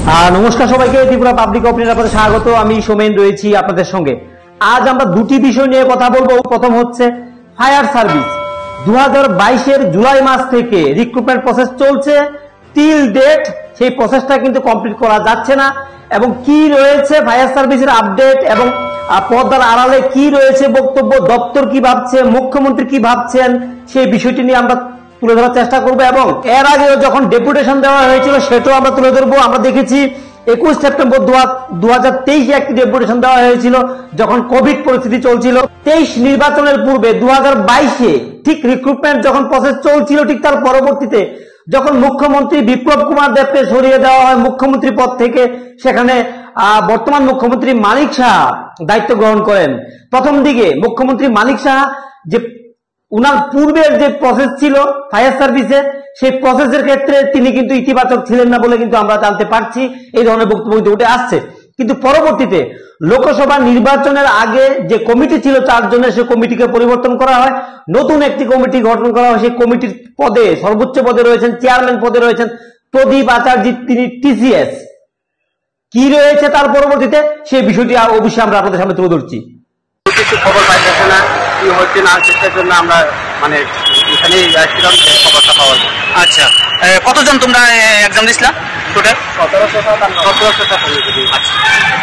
নমস্কার সবাইকে, Tripura public opinion আপনাদের স্বাগত। আমি সোমেন রয়েছি আপনাদের সঙ্গে। আজ আমরা দুটি বিষয় নিয়ে কথা বলবো। প্রথম হচ্ছে ফায়ার সার্ভিস। 2022-এর জুলাই মাস থেকে রিক্রুটমেন্ট প্রসেস চলছে, টিল ডেট সেই প্রসেসটা কিন্তু কমপ্লিট করা যাচ্ছে না। এবং কি রয়েছে ফায়ার সার্ভিসের আপডেট এবং পর্দার আড়ালে কি রয়েছে বক্তব্য, দপ্তর কি ভাবছে, মুখ্যমন্ত্রী কি ভাবছেন, সেই বিষয়টি নিয়ে আমরা তুলে ধরার চেষ্টা করবো। এবং এর আগে যখন ডেপুটেশন দেওয়া হয়েছিল সেটাও আমরা তুলে ধরবো। আমরা দেখেছি 21 সেপ্টেম্বর 2023 একটি ডেপুটেশন দেওয়া হয়েছিল যখন কোভিড পরিস্থিতি চলছিল। 23 নির্বাচনের পূর্বে 2022-এ ঠিক রিক্রুটমেন্ট যখন প্রসেস চলছিল, ঠিক তার পরবর্তীতে যখন মুখ্যমন্ত্রী বিপ্লব কুমার দেবকে সরিয়ে দেওয়া হয় মুখ্যমন্ত্রী পদ থেকে, সেখানে বর্তমান মুখ্যমন্ত্রী মানিক সাহা দায়িত্ব গ্রহণ করেন। প্রথম দিকে মুখ্যমন্ত্রী মানিক সাহা যে উনার পূর্বের যে প্রসেস ছিল ফায়ার সার্ভিসে, সেই প্রসেসের ক্ষেত্রে তিনি কিন্তু ইতিবাচক ছিলেন না বলে কিন্তু আমরা জানতে পারছি। এই ধরনের বক্তব্য উঠে আসছে। কিন্তু পরবর্তীতে লোকসভা নির্বাচনের আগে যে কমিটি ছিল 4 জনের, সেই কমিটিকে পরিবর্তন করা হয়, নতুন একটি কমিটি গঠন করা হয়। সেই কমিটির পদে সর্বোচ্চ পদে রয়েছেন, চেয়ারম্যান পদে রয়েছেন প্রদীপ আচার্য, তিনি টিসিএস। কি রয়েছে তার পরবর্তীতে সেই বিষয়টি অবশ্যই আমরা আপনাদের সামনে তুলে ধরছি। কিছু খবর পাইতেছে না, কি হচ্ছে না চেষ্টার জন্য আমরা মানে এখানে আসছিলাম খবরটা পাওয়া যায়। আচ্ছা, কতজন তোমরা এক্সাম দিছিলা? টোটাল 1700। আচ্ছা,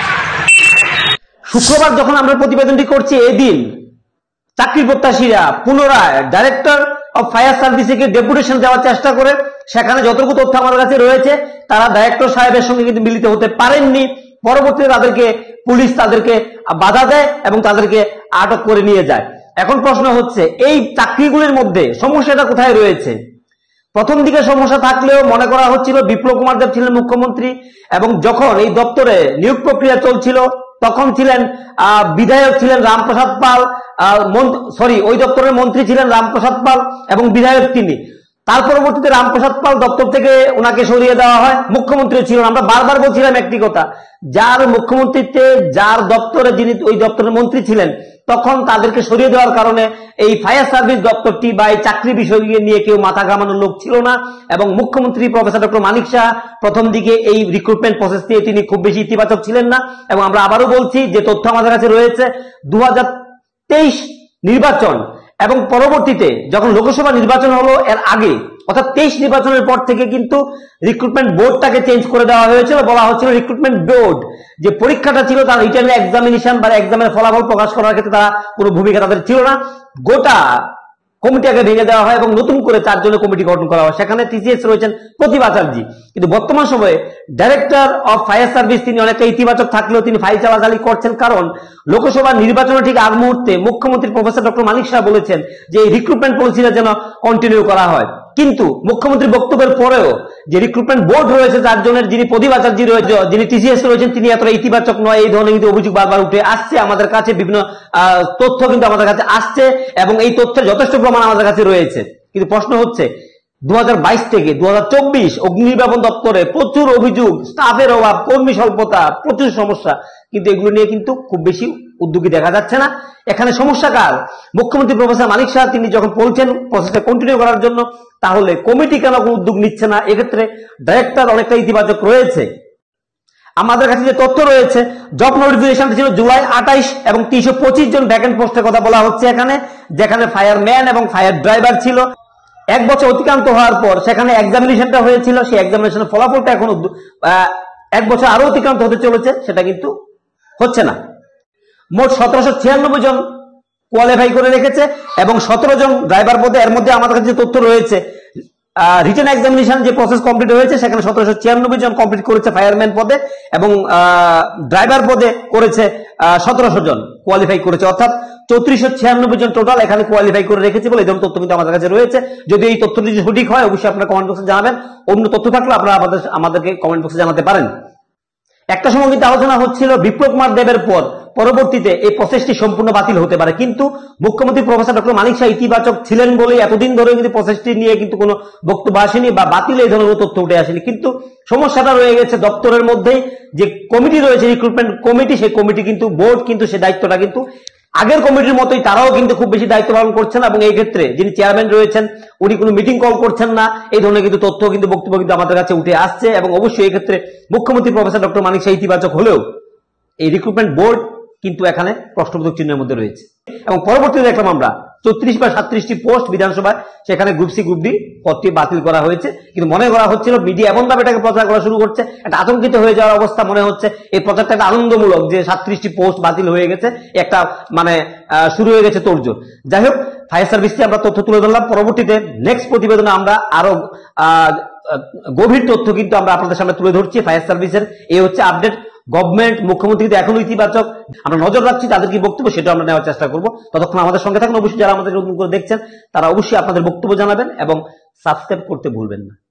শুক্রবার যখন আমরা প্রতিবেদনটি করছি, এদিন চাকরি প্রত্যাশীরা পুনরায় ডাইরেক্টর অফ ফায়ার সার্ভিসে ডেপুটেশন দেওয়ার চেষ্টা করে, সেখানে যতটুকু তথ্য আমাদের কাছে রয়েছে তারা ডাইরেক্টর সাহেবের সঙ্গে কিন্তু মিলিত হতে পারেননি। পরবর্তীতে তাদেরকে পুলিশ তাদেরকে বাধা দেয় এবং তাদেরকে আটক করে নিয়ে যায়। এখন প্রশ্ন হচ্ছে, এই চাকরিগুলির মধ্যে সমস্যাটা কোথায় রয়েছে? প্রথম দিকে সমস্যা থাকলেও মনে করা হচ্ছিল বিপ্লব কুমার দেব ছিলেন মুখ্যমন্ত্রী, এবং যখন এই দপ্তরে নিয়োগ প্রক্রিয়া চলছিল তখন ছিলেন বিধায়ক ছিলেন রামপ্রসাদ পাল, ওই দপ্তরের মন্ত্রী ছিলেন রামপ্রসাদ পাল এবং বিধায়ক তিনি। তার পরবর্তীতে রামপ্রসাদ পাল দপ্তর থেকে ওনাকে সরিয়ে দেওয়া হয়, মুখ্যমন্ত্রী ছিলেন। আমরা বারবার বলছিলাম একটি কথা, যার মুখ্যমন্ত্রীতে যার দপ্তরে যিনি ওই দপ্তরের মন্ত্রী ছিলেন, তখন তাদেরকে সরিয়ে দেওয়ার কারণে এই ফায়ার সার্ভিস দপ্তরটি বা এই চাকরি বিষয় নিয়ে কেউ মাথা ঘামানোর লোক ছিল না। এবং মুখ্যমন্ত্রী প্রফেসর ডক্টর মানিক সাহা প্রথম দিকে এই রিক্রুটমেন্ট প্রসেস নিয়ে তিনি খুব বেশি ইতিবাচক ছিলেন না। এবং আমরা আবারও বলছি, যে তথ্য আমাদের কাছে রয়েছে 2023 নির্বাচন এবং পরবর্তীতে যখন লোকসভা নির্বাচন হলো, এর আগে অর্থাৎ 23 নির্বাচনের পর থেকে কিন্তু রিক্রুটমেন্ট বোর্ডটাকে চেঞ্জ করে দেওয়া হয়েছিল। বলা হচ্ছিল রিক্রুটমেন্ট বোর্ড যে পরীক্ষাটা ছিল তার রিটেন এক্সামিনেশন বা এক্সামের ফলাফল প্রকাশ করার ক্ষেত্রে তারা কোনো ভূমিকা তাদের ছিল না। গোটা কমিটিকে ভেঙে দেওয়া হয় এবং নতুন করে 4 জনের কমিটি গঠন করা হয়। সেখানে টিসিএস রয়েছেন প্রদীপ আচার্য। কিন্তু বর্তমান সময়ে ডাইরেক্টর অফ ফায়ার সার্ভিস তিনি অনেকটা ইতিবাচক থাকলেও তিনি ফাইল চালাচালি করছেন, কারণ লোকসভা নির্বাচনের ঠিক আগ মুহূর্তে মুখ্যমন্ত্রী প্রফেসর ডক্টর মানিক সাহা বলেছেন যে এই রিক্রুটমেন্ট পলিসিটা যেন কন্টিনিউ করা হয়। কিন্তু মুখ্যমন্ত্রীর বক্তব্যের পরেও যে রিক্রুটমেন্ট বোর্ড রয়েছে 4 জনের, যিনি প্রদীপ আচার্য রয়েছে, যিনি টিসিএস রয়েছেন, তিনি এতটা ইতিবাচক নয়, এই ধরনের কিন্তু অভিযোগ বারবার উঠে আসছে আমাদের কাছে। বিভিন্ন তথ্য কিন্তু আমাদের কাছে আসছে এবং এই তথ্যের যথেষ্ট প্রমাণ আমাদের কাছে রয়েছে। কিন্তু প্রশ্ন হচ্ছে 2022 থেকে 2024 অগ্নিনির্বাপন দপ্তরে প্রচুর অভিযোগ, স্টাফের অভাব, কর্মী স্বল্পতা, প্রচুর সমস্যা, কিন্তু এগুলো নিয়ে কিন্তু খুব বেশি উদ্যোগী দেখা যাচ্ছে না। এখানে সমস্যা কার? মুখ্যমন্ত্রী প্রফেসর মানিক সাহা তিনি যখন বলছেন প্রসেসটা কন্টিনিউ করার জন্য, তাহলে কমিটি কেন কোনো উদ্যোগ নিচ্ছে না? এক্ষেত্রে ডাইরেক্টর অনেকটা ইতিবাচক রয়েছে। আমাদের কাছে যে তথ্য রয়েছে, জব নোটিফিকেশন ছিল জুলাই 28 এবং 325 জন ভ্যাকেন্ট পোস্টের কথা বলা হচ্ছে এখানে, যেখানে ফায়ারম্যান এবং ফায়ার ড্রাইভার ছিল। 1 বছর অতিক্রান্ত হওয়ার পর সেখানে এক্সামিনেশনটা হয়েছিল, সেই এক্সামিনেশনের ফলাফলটা এখন 1 বছর আরো অতিক্রান্ত হতে চলেছে, সেটা কিন্তু হচ্ছে না। মোট 1796 জন কোয়ালিফাই করে রেখেছে এবং 17 জন ড্রাইভার পদে। এর মধ্যে আমাদের কাছে যে তথ্য রয়েছে, রিটেন এক্সামিনেশন যে প্রসেস কমপ্লিট হয়েছে সেখানে 1796 জন কমপ্লিট করেছে ফায়ারম্যান পদে এবং ড্রাইভার পদে করেছে 1700 জন কোয়ালিফাই করেছে, অর্থাৎ 3496 জন টোটাল এখানে কোয়ালিফাই করে রেখেছে বলে এই ধরনের তথ্য কিন্তু আমাদের কাছে রয়েছে। যদি এই তথ্যটি সঠিক হয় অবশ্যই আপনারা কমেন্ট বক্সে জানাবেন, অন্য তথ্য থাকলে আপনারা আমাদেরকে কমেন্ট বক্সে জানাতে পারেন। একটা সময় কিন্তু আলোচনা হচ্ছিল বিপ্লব কুমার দেবের পর পরবর্তীতে এই প্রসেসটি সম্পূর্ণ বাতিল হতে পারে, কিন্তু মুখ্যমন্ত্রী প্রফেসর ডক্টর মানিক সাহা ইতিবাচক ছিলেন বলে এতদিন ধরে কিন্তু প্রসেসটি নিয়ে কিন্তু কোনো বক্তব্য আসেনি বা বাতিল এই ধরনের তথ্য উঠে আসেনি। কিন্তু সমস্যাটা রয়ে গেছে দপ্তরের মধ্যেই, যে কমিটি রয়েছে রিক্রুটমেন্ট কমিটি, সেই কমিটি কিন্তু বোর্ড কিন্তু সে দায়িত্বটা কিন্তু আগের কমিটির মতোই তারাও কিন্তু খুব বেশি দায়িত্ব পালন করছেন এবং এই ক্ষেত্রে যিনি চেয়ারম্যান রয়েছেন উনি কোনো মিটিং কল করছেন না, এই ধরনের কিন্তু তথ্য কিন্তু বক্তব্য কিন্তু আমাদের কাছে উঠে আসছে। এবং অবশ্যই এই ক্ষেত্রে মুখ্যমন্ত্রী প্রফেসর ডক্টর মানিক শাহ ইতিবাচক হলেও এই রিক্রুটমেন্ট বোর্ড কিন্তু এখানে প্রশ্নবোধক চিহ্নের মধ্যে রয়েছে। এবং পরবর্তীতে দেখলাম আমরা 34 বা 37টি পোস্ট বিধানসভায়, সেখানে গ্রুপ সি গ্রুপ ডি পদটি বাতিল করা হয়েছে। কিন্তু মনে করা হচ্ছিল মিডিয়া এমন ভাবে এটাকে প্রচার করা শুরু করছে, একটা আতঙ্কিত হয়ে যাওয়ার অবস্থা মনে হচ্ছে। এই প্রচারটা একটা আনন্দমূলক যে 37টি পোস্ট বাতিল হয়ে গেছে, একটা মানে শুরু হয়ে গেছে তোড়জোড়। যাই হোক, ফায়ার সার্ভিসটি আমরা তথ্য তুলে ধরলাম। পরবর্তীতে নেক্সট প্রতিবেদনে আমরা আরো গভীর তথ্য কিন্তু আমরা আপনাদের সামনে তুলে ধরছি ফায়ার সার্ভিসের। এই হচ্ছে আপডেট। গভর্নমেন্ট, মুখ্যমন্ত্রী কিন্তু এখনো ইতিবাচক, আমরা নজর রাখছি তাদের কি বক্তব্য সেটা আমরা নেওয়ার চেষ্টা করবো। ততক্ষণ আমাদের সঙ্গে থাকুন। অবশ্যই যারা আমাদের নতুন করে দেখছেন তারা অবশ্যই আপনাদের বক্তব্য জানাবেন এবং সাবস্ক্রাইব করতে ভুলবেন না।